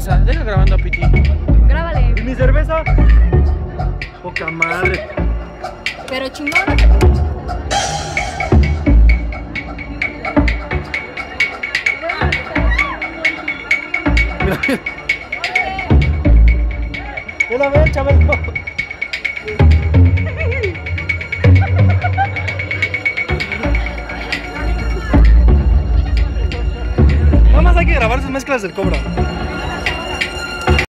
cerveza. Deja grabando a Piti. Grábale. ¿Y mi cerveza? Poca madre. Pero chingón. Mira. Ven a ver, chaval. Nada más hay que grabar sus mezclas del Cobra.